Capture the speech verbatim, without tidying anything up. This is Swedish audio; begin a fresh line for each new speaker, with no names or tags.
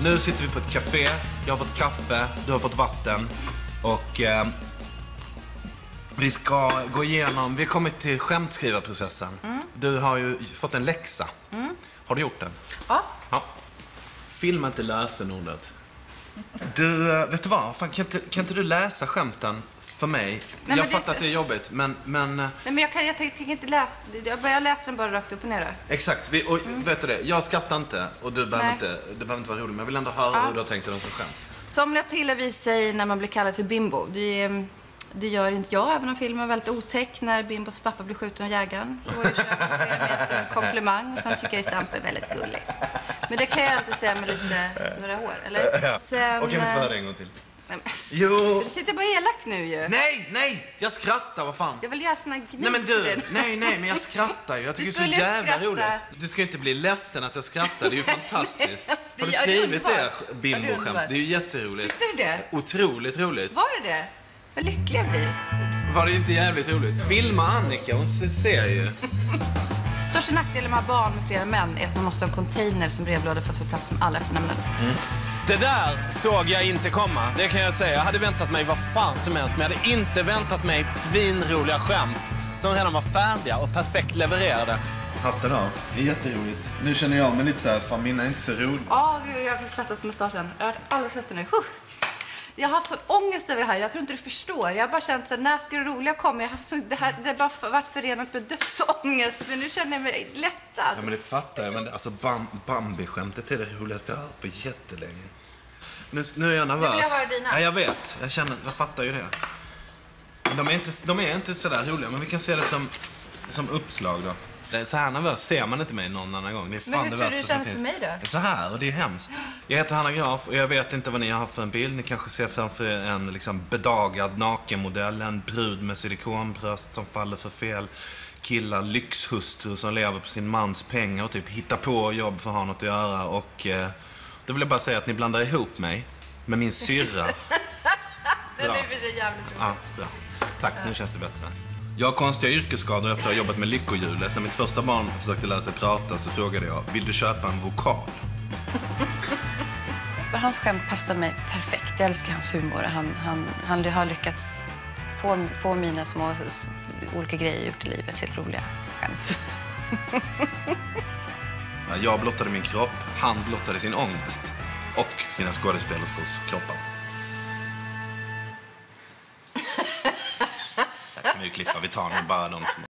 nu sitter vi på ett café. Jag har fått kaffe, du har fått vatten. Och eh, vi ska gå igenom, vi har kommit till skämtskrivarprocessen. Mm. Du har ju fått en läxa. Mm. Har du gjort den?
Ja.
Ja. Filma inte lösenordet. Du, vet du vad? Fan, kan, inte, kan inte du läsa skämten för mig? Nej, jag fattar så... att det är jobbigt, men... men...
Nej, men jag, kan, jag tänker inte läsa... Jag börjar läsa den bara rakt upp och ner.
Exakt. Vi, och, mm. Vet du det? Jag skrattar inte, och du behöver inte, det behöver inte vara roligt, men jag vill ändå höra ja. hur du har tänkt dig den som skämt.
Somliga tillhör sig när man blir kallad för bimbo. Det, det gör inte jag, även om filmen är väldigt otäck när Bimbos pappa blir skjuten av jägaren. Och jag köper sig med som en komplimang, och sen tycker jag Stamp är väldigt gullig. Men det kan jag alltid säga med lite snurra hår, eller?
Ja.
Sen,
och kan vi inte höra det en gång till?
Nej, men,
jo!
Du sitter bara elak nu ju.
Nej, nej! Jag skrattar, vad fan?
Jag vill göra såna gniter.
Nej, men du, nej, nej, men jag skrattar ju. Jag tycker det är så jävla skratta. roligt. Du ska inte bli ledsen att jag skrattar, det är ju fantastiskt.
det
Har du skrivit det, bimbo-skämt? Det är ju jätteroligt.
Tyckte du det?
Otroligt roligt.
Var det det? Vad lycklig jag blir.
Var det inte jävligt roligt? Filma Annika, hon ser ju.
Största nackdelen med barn med flera män är att man måste ha en container som brevlåda för att få plats med alla efternamnen.
Mm. Det där såg jag inte komma, det kan jag säga. Jag hade väntat mig vad fan som helst, men jag hade inte väntat mig ett svinroliga skämt som redan var färdiga och perfekt levererade. Hatten av, det är jätteroligt. Nu känner jag mig lite så här, fan mina är inte så roligt.
Ja, oh, gud, jag har svettats med starten. Jag har aldrig svettat nu. Huh. Jag har haft sån ångest över det här. Jag tror inte du förstår. Jag har bara känt så här, när ska det roliga komma? Jag har haft så, det här det har bara varit förenat med dödsångest. Men nu känner jag mig lättad. Ja, men det fattar jag. Men alltså bam, Bambi-skämtet är det roligaste jag har hört på jättelänge. Nu, nu är jag nervös. Nu vill jag höra dina.
Ja, jag vet. Jag känner, jag fattar ju det. Men de är inte, de är inte så där roliga. Men vi kan se det som, som uppslag då. Så här nervös ser man inte mig någon annan gång. Det är fan
men hur
det
tror du det
värsta
känns
som
för mig då?
Det är så här, och det är hemskt. Jag heter Hanna Graf och jag vet inte vad ni har för en bild. Ni kanske ser framför er en liksom bedagad nakenmodell. En brud med silikonbröst som faller för fel. Killar, lyxhustru som lever på sin mans pengar och typ hittar på jobb för att ha något att göra. Och eh, då vill jag bara säga att ni blandar ihop mig med min syrra.
Det är jävligt roligt.
Ja, bra. Tack, nu känns det bättre. Jag har konstiga yrkesskador efter att ha jobbat med lyckohjulet. När mitt första barn försökte lära sig prata så frågade jag, vill du köpa en vokal?
Hans skämt passar mig perfekt. Jag älskar hans humor. Han, han, han har lyckats få, få mina små olika grejer ut i livet till roliga skämt.
Jag blottade min kropp, han blottade sin ångest och sina skådespelerskors kroppar. Där kan vi klippa, vi tar nu bara de som...